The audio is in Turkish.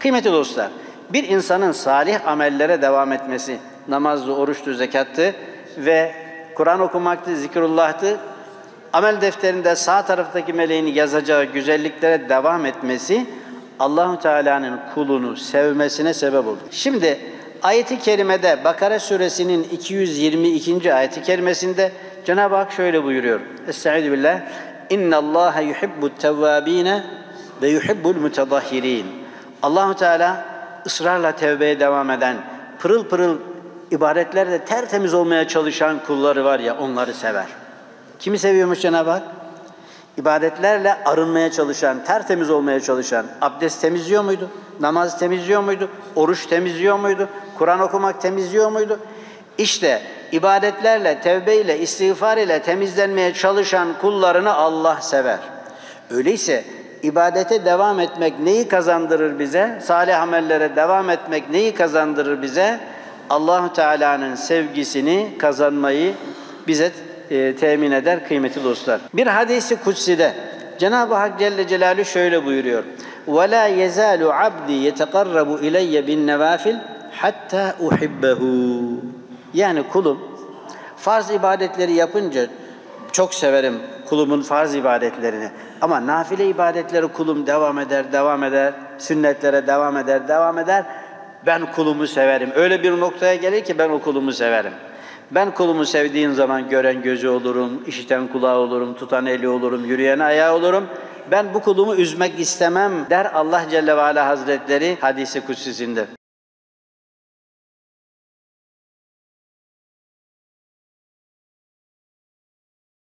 Kıymetli dostlar, bir insanın salih amellere devam etmesi, namazdı, oruçtu, zekattı ve Kur'an okumaktı, zikrullah'tı, amel defterinde sağ taraftaki meleğin yazacağı güzelliklere devam etmesi, Allah-u Teala'nın kulunu sevmesine sebep olur. Şimdi ayet-i kerimede Bakara suresinin 222. ayet-i kerimesinde Cenab-ı Hak şöyle buyuruyor. Estaizu billah. İnnallâhe yuhibbut-tevvâbîne ve yuhibbul-mutadahhirîn. Allah-u Teala ısrarla tevbeye devam eden, pırıl pırıl ibadetlerle tertemiz olmaya çalışan kulları var ya, onları sever. Kimi seviyormuş Cenab-ı Hak? İbadetlerle arınmaya çalışan, tertemiz olmaya çalışan, abdest temizliyor muydu? Namaz temizliyor muydu? Oruç temizliyor muydu? Kur'an okumak temizliyor muydu? İşte ibadetlerle, tevbeyle, istiğfar ile temizlenmeye çalışan kullarını Allah sever. Öyleyse ibadete devam etmek neyi kazandırır bize? Salih amellere devam etmek neyi kazandırır bize? Allah-u Teala'nın sevgisini kazanmayı bize temin eder kıymetli dostlar. Bir hadisi kutside Cenab-ı Hak Celle Celaluhu şöyle buyuruyor. وَلَا يَزَالُ عَبْدِي يَتَقَرَّبُ اِلَيَّ بِالنَّوَافِلِ حَتَّى اُحِبَّهُ. Yani kulum farz ibadetleri yapınca çok severim kulumun farz ibadetlerini. Ama nafile ibadetleri kulum devam eder, sünnetlere devam eder. Ben kulumu severim. Öyle bir noktaya gelir ki ben o kulumu severim. Ben kulumu sevdiğim zaman gören gözü olurum, işiten kulağı olurum, tutan eli olurum, yürüyen ayağı olurum. Ben bu kulumu üzmek istemem der Allah Celle ve Ala Hazretleri hadisi kutsisinde.